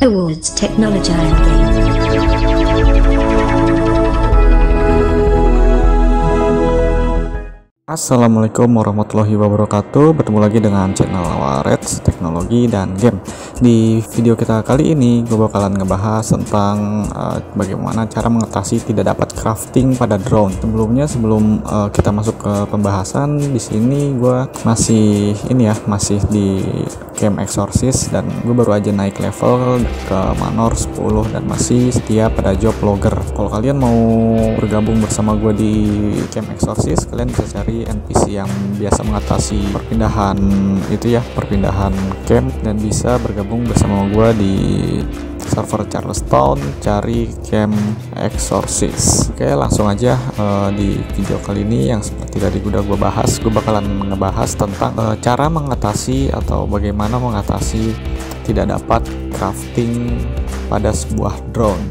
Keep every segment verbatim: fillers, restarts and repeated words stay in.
Awards Technology and Game. Assalamualaikum warahmatullahi wabarakatuh. Bertemu lagi dengan channel Awards Teknologi dan Game. Di video kita kali ini gue bakalan ngebahas tentang uh, bagaimana cara mengatasi tidak dapat crafting pada drone. Sebelumnya sebelum uh, kita masuk ke pembahasan, di sini gue masih ini ya masih di Camp Exorcist dan gue baru aja naik level ke Manor sepuluh dan masih setia pada job logger. Kalau kalian mau bergabung bersama gue di Camp Exorcist, kalian bisa cari N P C yang biasa mengatasi perpindahan itu ya, perpindahan camp, dan bisa bergabung bersama gue di server Charlestown, cari Camp Exorcist. Oke, langsung aja uh, di video kali ini yang seperti tadi udah gue bahas, gue bakalan ngebahas tentang uh, cara mengatasi atau bagaimana mengatasi tidak dapat crafting pada sebuah drone.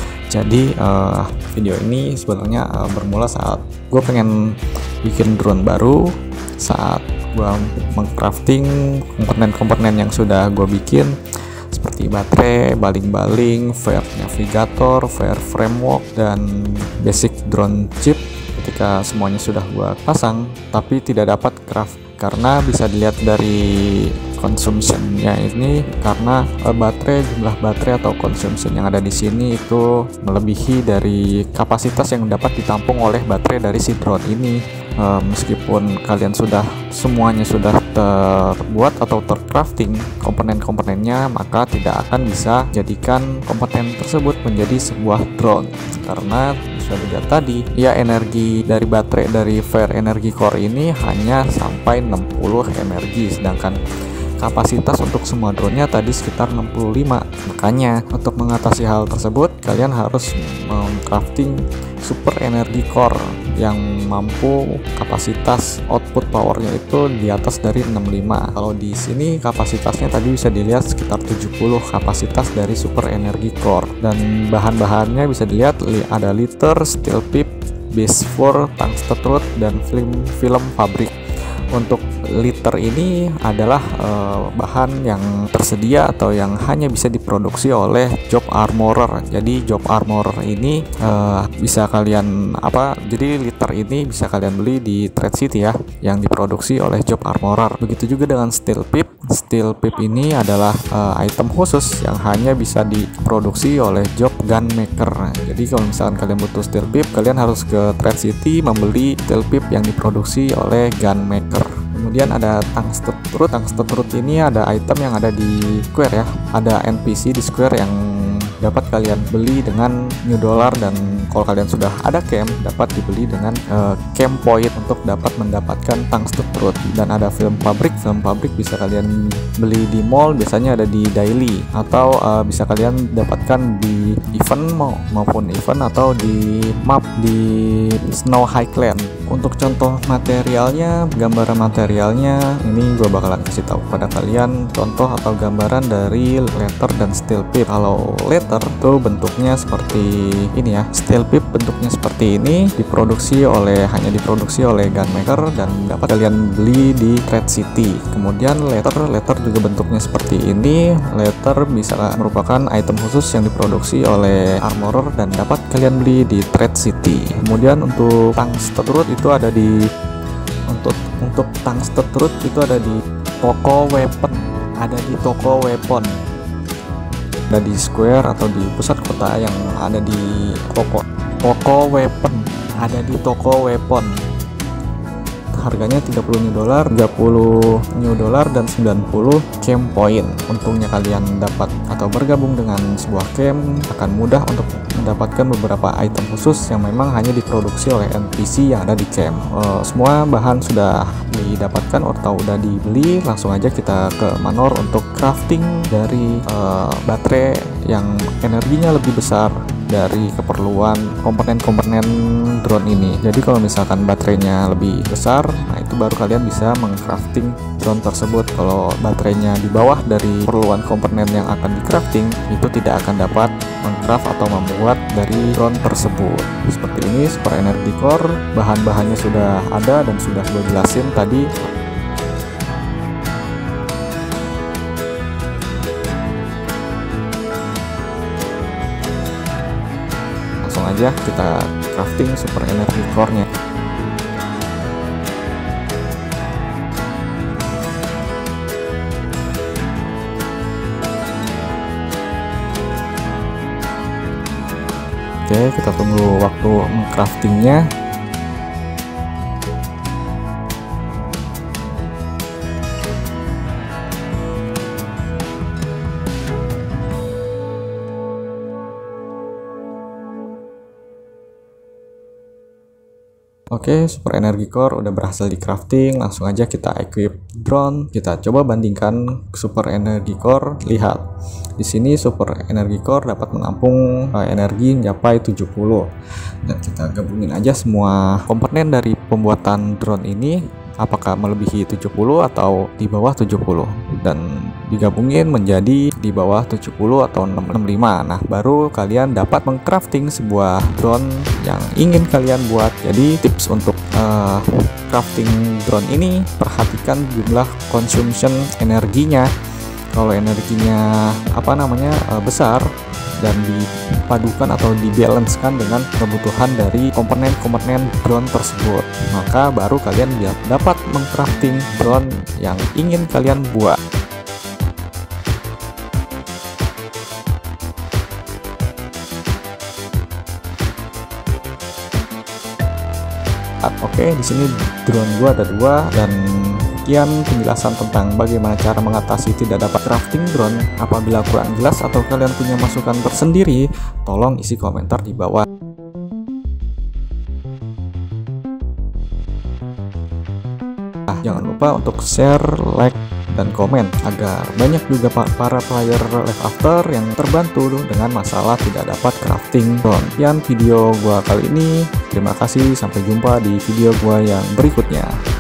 Jadi uh, video ini sebenarnya uh, bermula saat gue pengen bikin drone baru, saat gue mengcrafting komponen-komponen yang sudah gue bikin seperti baterai, baling-baling, flare navigator, flare framework, dan basic drone chip. Ketika semuanya sudah gue pasang tapi tidak dapat craft karena bisa dilihat dari consumption-nya ini, karena uh, baterai jumlah baterai atau consumption yang ada di sini itu melebihi dari kapasitas yang dapat ditampung oleh baterai dari si drone ini. Uh, meskipun kalian sudah semuanya sudah terbuat atau tercrafting komponen-komponennya, maka tidak akan bisa jadikan komponen tersebut menjadi sebuah drone karena sudah dilihat tadi ya, energi dari baterai dari Flare Energy Core ini hanya sampai enam puluh mAh, sedangkan kapasitas untuk semua drone-nya tadi sekitar enam puluh lima. Makanya untuk mengatasi hal tersebut, kalian harus mengcrafting Super Energy Core yang mampu kapasitas output powernya itu di atas dari enam puluh lima. Kalau di sini kapasitasnya tadi bisa dilihat sekitar tujuh puluh kapasitas dari Super Energy Core, dan bahan-bahannya bisa dilihat ada liter, steel pipe, base four, tungsten rod, dan film film fabrik. Untuk liter ini adalah uh, bahan yang tersedia atau yang hanya bisa diproduksi oleh Job Armorer. Jadi Job Armorer ini uh, bisa kalian apa? Jadi liter ini bisa kalian beli di Trade City ya, yang diproduksi oleh Job Armorer. Begitu juga dengan steel pipe. Steel pipe ini adalah uh, item khusus yang hanya bisa diproduksi oleh Job Gunmaker. Jadi kalau misalkan kalian butuh steel pipe, kalian harus ke Trade City membeli steel pipe yang diproduksi oleh Gunmaker. Kemudian ada tungsten rod. Tungsten rod ini ada item yang ada di Square ya. Ada N P C di Square yang dapat kalian beli dengan new dollar, dan kalau kalian sudah ada camp dapat dibeli dengan uh, camp point untuk dapat mendapatkan tungsten rod. Dan ada film pabrik. Film pabrik bisa kalian beli di mall, biasanya ada di daily, atau uh, bisa kalian dapatkan di event maupun event atau di map di Snow Highland. Untuk contoh materialnya, gambaran materialnya ini gue bakalan kasih tahu pada kalian contoh atau gambaran dari letter dan steel pipe. Kalau letter tuh bentuknya seperti ini ya, steel pipe bentuknya seperti ini, diproduksi oleh hanya diproduksi oleh Gunmaker dan dapat kalian beli di Trade City. Kemudian letter letter juga bentuknya seperti ini. Letter bisa merupakan item khusus yang diproduksi oleh Armorer dan dapat kalian beli di Trade City. Kemudian untuk tungsten rod itu ada di untuk untuk tungsten rod itu ada di toko weapon, ada di toko weapon, ada di Square atau di pusat kota yang ada di toko toko weapon, ada di toko weapon. Harganya tiga puluh new dollar, tiga puluh new dollar, dan sembilan puluh camp point. Untungnya kalian dapat atau bergabung dengan sebuah camp akan mudah untuk mendapatkan beberapa item khusus yang memang hanya diproduksi oleh N P C yang ada di camp. Uh, semua bahan sudah didapatkan atau udah dibeli, langsung aja kita ke Manor untuk crafting dari uh, baterai yang energinya lebih besar dari keperluan komponen-komponen drone ini. Jadi kalau misalkan baterainya lebih besar, nah itu baru kalian bisa mengcrafting drone tersebut. Kalau baterainya di bawah dari keperluan komponen yang akan di crafting, itu tidak akan dapat mengcraft atau membuat dari drone tersebut. Seperti ini Super Energy Core, bahan-bahannya sudah ada dan sudah gue jelasin tadi. aja kita crafting super energy core-nya. Oke, kita tunggu waktu mengcraftingnya. Oke, super energy core udah berhasil di crafting. Langsung aja kita equip drone. Kita coba bandingkan super energy core. Lihat, di sini super energy core dapat menampung uh, energi mencapai tujuh puluh. Dan kita gabungin aja semua komponen dari pembuatan drone ini, apakah melebihi tujuh puluh atau di bawah tujuh puluh, dan digabungin menjadi di bawah tujuh puluh atau enam puluh lima. Nah, baru kalian dapat mengcrafting sebuah drone yang ingin kalian buat. Jadi tips untuk uh, crafting drone ini, perhatikan jumlah consumption energinya. Kalau energinya apa namanya uh, besar dan dipadukan atau dibalancekan dengan kebutuhan dari komponen-komponen drone tersebut, maka baru kalian dapat mengcrafting drone yang ingin kalian buat. Oke, di sini drone gua ada dua, dan sekian penjelasan tentang bagaimana cara mengatasi tidak dapat crafting drone. Apabila kurang jelas atau kalian punya masukan tersendiri, tolong isi komentar di bawah. Nah, jangan lupa untuk share, like, dan komen agar banyak juga para player Live After yang terbantu dengan masalah tidak dapat crafting drone. Sekian video gua kali ini. Terima kasih, sampai jumpa di video gua yang berikutnya.